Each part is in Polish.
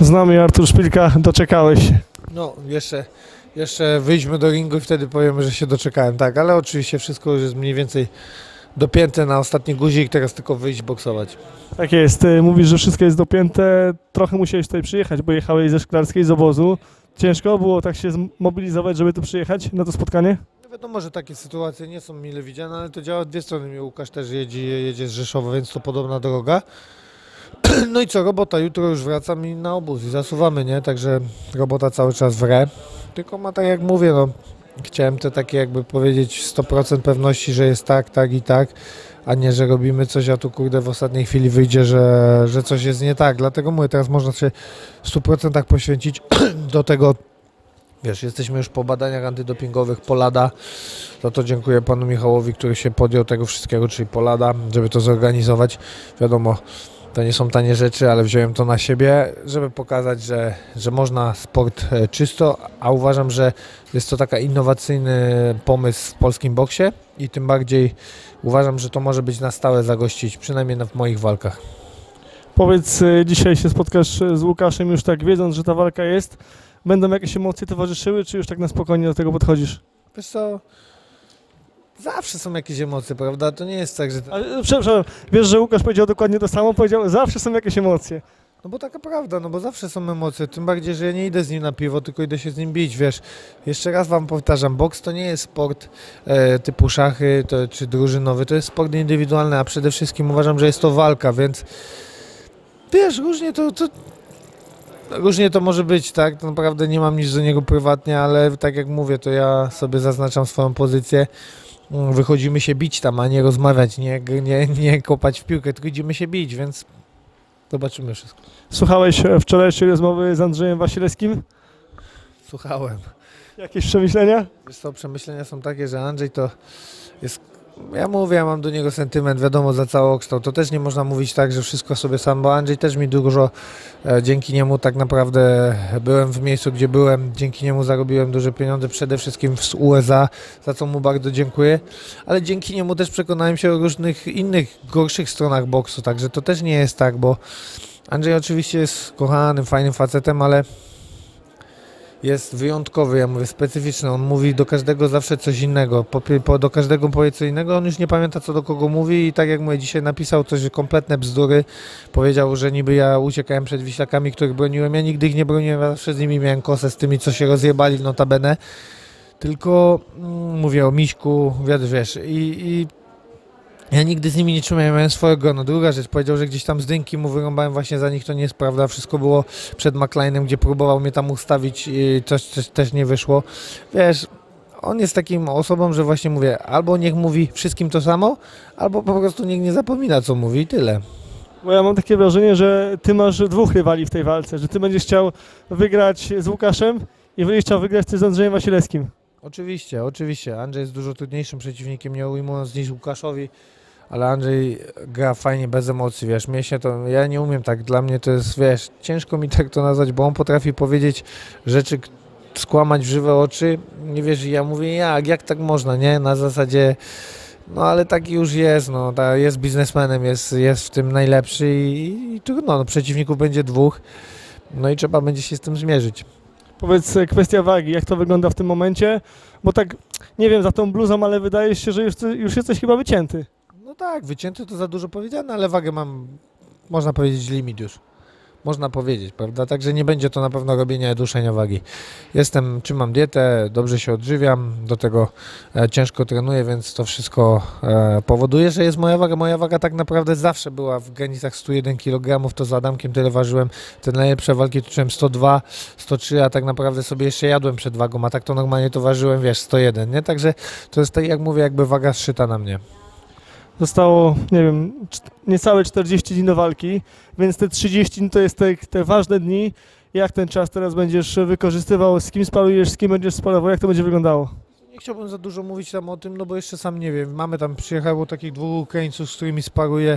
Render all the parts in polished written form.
Z nami Artur Szpilka, doczekałeś się. No, jeszcze wyjdźmy do ringu i wtedy powiemy, że się doczekałem, tak, ale oczywiście wszystko już jest mniej więcej dopięte na ostatni guzik, teraz tylko wyjść boksować. Tak jest, mówisz, że wszystko jest dopięte, trochę musiałeś tutaj przyjechać, bo jechałeś ze Szklarskiej, z obozu. Ciężko było tak się zmobilizować, żeby tu przyjechać na to spotkanie? No wiadomo, że takie sytuacje nie są mile widziane, ale to działa w dwie strony. Mnie Łukasz też jedzie z Rzeszowa, więc to podobna droga. No i co, robota, jutro już wracam i na obóz i zasuwamy, nie? Także robota cały czas wre. Tylko ma tak jak mówię, no, chciałem te takie jakby powiedzieć 100% pewności, że jest tak, tak i tak, a nie, że robimy coś, a tu kurde w ostatniej chwili wyjdzie, że coś jest nie tak. Dlatego mówię, teraz można się w 100% poświęcić do tego. Wiesz, jesteśmy już po badaniach antydopingowych, Polada, za to dziękuję panu Michałowi, który się podjął tego wszystkiego, czyli Polada, żeby to zorganizować. Wiadomo, to nie są tanie rzeczy, ale wziąłem to na siebie, żeby pokazać, że można sport czysto, a uważam, że jest to taki innowacyjny pomysł w polskim boksie i tym bardziej uważam, że to może być na stałe zagościć, przynajmniej w moich walkach. Powiedz, dzisiaj się spotkasz z Łukaszem już tak wiedząc, że ta walka jest. Będą jakieś emocje towarzyszyły, czy już tak na spokojnie do tego podchodzisz? Wiesz co, zawsze są jakieś emocje, prawda? To nie jest tak, że... Ale, przepraszam, wiesz, że Łukasz powiedział dokładnie to samo, powiedział, zawsze są jakieś emocje. No bo taka prawda, no bo zawsze są emocje, tym bardziej, że ja nie idę z nim na piwo, tylko idę się z nim bić, wiesz. Jeszcze raz wam powtarzam, boks to nie jest sport typu szachy czy drużynowy, to jest sport indywidualny, a przede wszystkim uważam, że jest to walka, więc wiesz, różnie to może być, tak, to naprawdę nie mam nic do niego prywatnie, ale tak jak mówię, to ja sobie zaznaczam swoją pozycję. Wychodzimy się bić tam, a nie rozmawiać, nie kopać w piłkę, tylko idziemy się bić, więc zobaczymy wszystko. Słuchałeś wczorajszej rozmowy z Andrzejem Wasilewskim? Słuchałem. Jakieś przemyślenia? Wiesz co, przemyślenia są takie, że Andrzej to jest... Ja mówię, ja mam do niego sentyment, wiadomo, za całokształt. To też nie można mówić tak, że wszystko sobie sam, bo Andrzej też mi dużo, dzięki niemu tak naprawdę byłem w miejscu, gdzie byłem. Dzięki niemu zarobiłem duże pieniądze, przede wszystkim z USA, za co mu bardzo dziękuję. Ale dzięki niemu też przekonałem się o różnych innych, gorszych stronach boksu, także to też nie jest tak, bo Andrzej oczywiście jest kochanym, fajnym facetem, ale jest wyjątkowy, ja mówię, specyficzny. On mówi do każdego zawsze coś innego. Do każdego powie co innego, on już nie pamięta, co do kogo mówi i tak jak mówię, dzisiaj napisał coś, kompletne bzdury. Powiedział, że niby ja uciekałem przed Wiślakami, których broniłem. Ja nigdy ich nie broniłem, ja zawsze z nimi miałem kosę, z tymi, co się rozjebali notabene. Tylko mówię o Miśku, wiesz, i ja nigdy z nimi nie trzymałem, ja miałem swojego. No druga rzecz, powiedział, że gdzieś tam z dynki mu wyrąbałem właśnie za nich, to nie jest prawda. Wszystko było przed McLeanem, gdzie próbował mnie tam ustawić i coś też nie wyszło. Wiesz, on jest takim osobą, że właśnie mówię, albo niech mówi wszystkim to samo, albo po prostu niech nie zapomina, co mówi i tyle. Bo ja mam takie wrażenie, że ty masz dwóch rywali w tej walce, że ty będziesz chciał wygrać z Łukaszem i będziesz chciał wygrać też z Andrzejem Wasilewskim. Oczywiście. Andrzej jest dużo trudniejszym przeciwnikiem, nie ujmując niż Łukaszowi, ale Andrzej gra fajnie, bez emocji, wiesz, ja nie umiem tak, dla mnie to jest, wiesz, ciężko mi tak to nazwać, bo on potrafi powiedzieć rzeczy, skłamać w żywe oczy, nie wiesz, ja mówię, jak tak można, nie, na zasadzie, no ale taki już jest, no, jest biznesmenem, jest w tym najlepszy i trudno, no, przeciwników będzie dwóch, no i trzeba będzie się z tym zmierzyć. Powiedz, kwestia wagi, jak to wygląda w tym momencie, bo tak, nie wiem, za tą bluzą, ale wydaje się, że już jesteś chyba wycięty. No tak, wycięty to za dużo powiedziane, ale wagę mam, można powiedzieć, limit już. Można powiedzieć, prawda? Także nie będzie to na pewno robienia duszenia wagi. Trzymam dietę, dobrze się odżywiam, do tego ciężko trenuję, więc to wszystko powoduje, że jest moja waga. Moja waga tak naprawdę zawsze była w granicach 101 kg, to z Adamkiem tyle ważyłem. Te najlepsze walki toczyłem 102, 103, a tak naprawdę sobie jeszcze jadłem przed wagą, a tak to normalnie to ważyłem, wiesz, 101, nie? Także to jest tak, jak mówię, jakby waga zszyta na mnie. Zostało, nie wiem, niecałe 40 dni do walki, więc te 30 dni to jest te ważne dni. Jak ten czas teraz będziesz wykorzystywał, z kim sparujesz, z kim będziesz sparował, jak to będzie wyglądało? Nie chciałbym za dużo mówić tam o tym, no bo jeszcze sam nie wiem. Przyjechało takich dwóch Ukraińców, z którymi sparuję.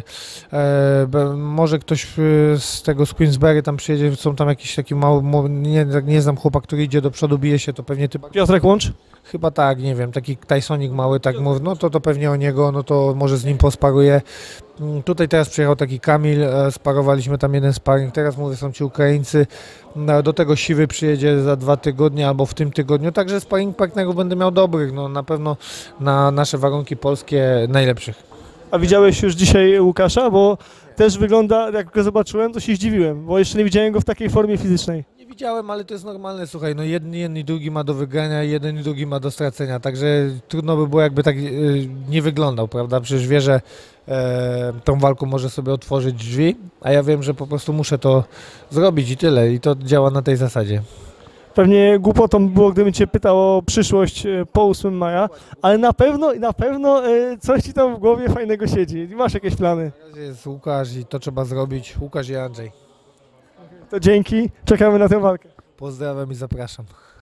Może ktoś z tego z Queensberry tam przyjedzie, są tam jakiś taki mały, nie znam chłopak, który idzie do przodu, bije się, to pewnie ty... Piotrek Łącz? Chyba tak, nie wiem, taki Tysonik mały, tak mówię, no to pewnie o niego, no to może z nim posparuję. Tutaj teraz przyjechał taki Kamil, sparowaliśmy tam jeden sparring, teraz mówię, są ci Ukraińcy, do tego Siwy przyjedzie za 2 tygodnie albo w tym tygodniu, także sparring partnerów będę miał dobrych, no na pewno na nasze warunki polskie najlepszych. A widziałeś już dzisiaj Łukasza? Bo też wygląda, jak go zobaczyłem, to się zdziwiłem, bo jeszcze nie widziałem go w takiej formie fizycznej. Nie widziałem, ale to jest normalne, słuchaj, no jeden i drugi ma do wygrania, jeden i drugi ma do stracenia, także trudno by było jakby tak nie wyglądał, prawda, przecież wie, że tą walką może sobie otworzyć drzwi, a ja wiem, że po prostu muszę to zrobić i tyle i to działa na tej zasadzie. Pewnie głupotą było, gdybym cię pytał o przyszłość po 8 maja, ale na pewno coś ci tam w głowie fajnego siedzi. Masz jakieś plany? Na razie jest Łukasz i to trzeba zrobić, Łukasz i Andrzej. To dzięki, czekamy na tę walkę. Pozdrawiam i zapraszam.